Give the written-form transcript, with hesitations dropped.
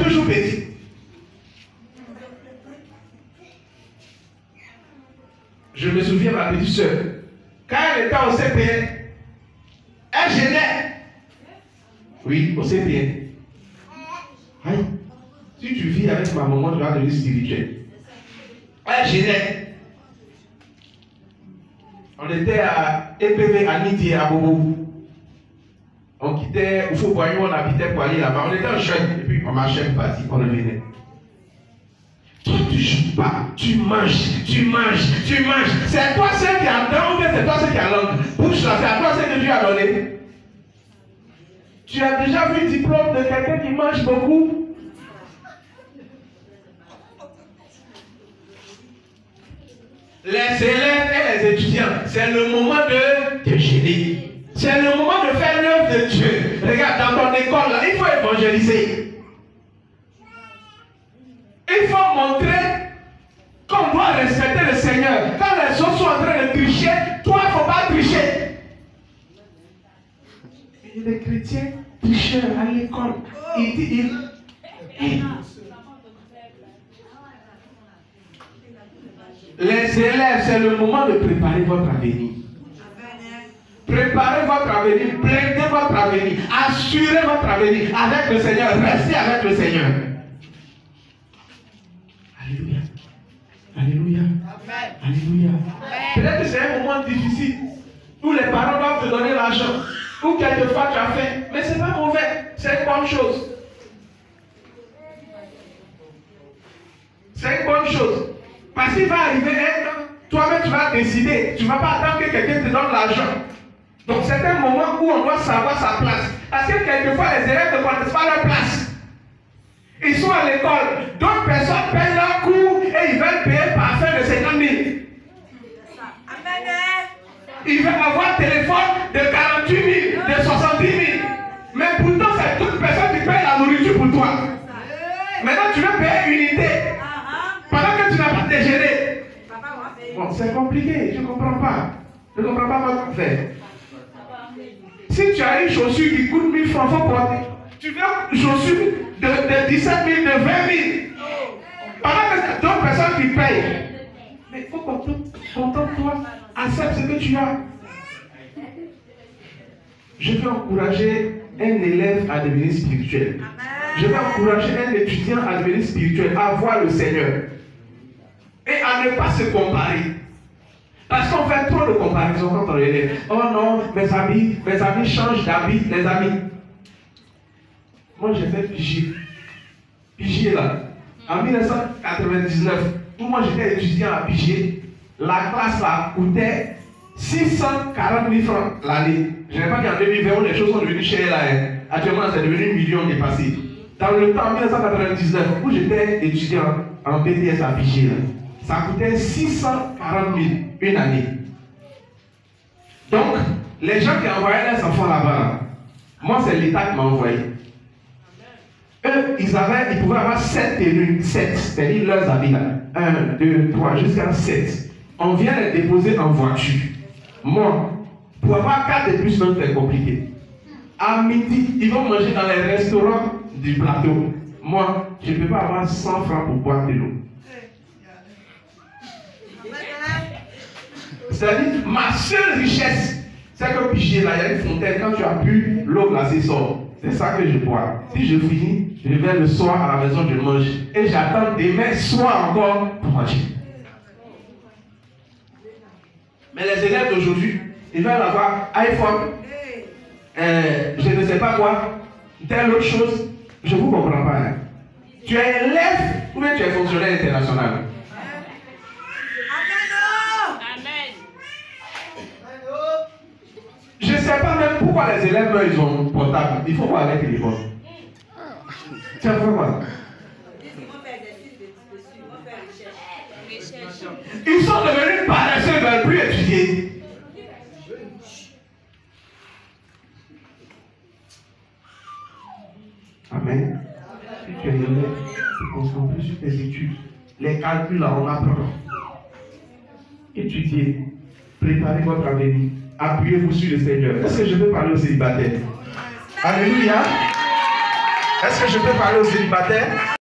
toujours petite. Je me souviens de ma petite soeur. Quand elle était au CPN, elle gênait. Oui, au CPN. Aïe. Si tu vis avec ma maman, tu vas devenir spirituel. Elle gênait. On était à EPV, à Nidi, à Bobo. On quittait, il faut Poigny, on habitait Poigny là-bas. On était un jeune, et puis on marchait parti, on revenait. Toi, tu ne joues pas, tu manges, tu manges, tu manges. C'est toi seul qui a langue, ou bien c'est toi seul qui a langue. Bouge là, c'est à toi seul que Dieu a donné. Tu as déjà vu le diplôme de quelqu'un qui mange beaucoup? Les élèves et les étudiants, c'est le moment de génie. C'est le moment de faire l'œuvre de Dieu. Regarde, dans ton école, là, il faut évangéliser. Il faut montrer qu'on doit respecter le Seigneur. Quand les autres sont en train de tricher, toi, il ne faut pas tricher. Il y a des chrétiens tricheurs à l'école. Les élèves, c'est le moment de préparer votre avenir. Préparez votre avenir, plaidez votre avenir, assurez votre avenir avec le Seigneur, restez avec le Seigneur. Alléluia. Alléluia. Amen. Alléluia. Peut-être que c'est un moment difficile où les parents doivent te donner l'argent, ou quelquefois tu as faim, mais ce n'est pas mauvais, c'est une bonne chose. C'est une bonne chose. Parce qu'il va arriver un temps, toi-même tu vas décider, tu ne vas pas attendre que quelqu'un te donne l'argent. Donc c'est un moment où on doit savoir sa place. Parce que quelquefois les élèves ne connaissent pas leur place. Ils sont à l'école, d'autres personnes payent leur cours et ils veulent payer par fin de 50 000. Ils veulent avoir un téléphone de 48 000, de 70 000. Mais pourtant c'est toute personne qui paye la nourriture pour toi. Maintenant tu veux payer une unité pendant que tu n'as pas déjeuné. Bon, c'est compliqué, je ne comprends pas. Je ne comprends pas votre affaire. Si tu as une chaussure qui coûte 1000 francs, il faut porter. Tu veux une chaussure de 17 000, de 20 000. Pendant que c'est d'autres personnes qui payent. Mais il faut contente-toi. Accepte ce que tu as. Je veux encourager un élève à devenir spirituel. Je veux encourager un étudiant à devenir spirituel, à voir le Seigneur. Et à ne pas se comparer. Parce qu'on fait trop de comparaisons quand on est. Oh non, mes amis changent d'habit, les amis. Moi j'ai fait pigier. Pigier là. En 1999, où moi j'étais étudiant à Pigier, la classe là coûtait 640 000 francs l'année. Je n'ai pas dit en 2020 où les choses sont devenues chères là. Actuellement c'est devenu 1 million dépassé. Dans le temps 1999, où j'étais étudiant en BTS à Pigier là, ça coûtait 640 000 une année. Donc, les gens qui envoyaient leurs enfants là-bas, moi c'est l'État qui m'a envoyé. Eux, ils pouvaient avoir 7 tenues, 7, c'est-à-dire leurs habits là. 1, 2, 3, jusqu'à 7. On vient les déposer en voiture. Moi, pour avoir 4 de plus, même c'est compliqué. À midi, ils vont manger dans les restaurants du plateau. Moi, je ne peux pas avoir 100 francs pour boire de l'eau. C'est-à-dire, ma seule richesse, c'est que Pigier, là, il y a une fontaine, quand tu as bu, l'eau glacée sort. C'est ça que je bois. Si je finis, je vais le soir à la maison, je mange. Et j'attends demain soir encore pour manger. Mais les élèves d'aujourd'hui, ils veulent avoir iPhone, je ne sais pas quoi, telle autre chose. Je ne vous comprends pas. Hein. Tu es élève ou bien tu es fonctionnaire international? Je ne sais pas même pourquoi les élèves, ils ont portable. Il faut voir avec le téléphone. Tu as fait quoi? Ils sont devenus paresseux, ils ne veulent plus étudier. Amen. Si tu es élève, tu concentres plus sur tes études. Les calculs, là, on apprend. Étudiez. Préparez votre avenir. Appuyez-vous sur le Seigneur. Est-ce que je peux parler aux célibataires? Alléluia. Est-ce que je peux parler aux célibataires?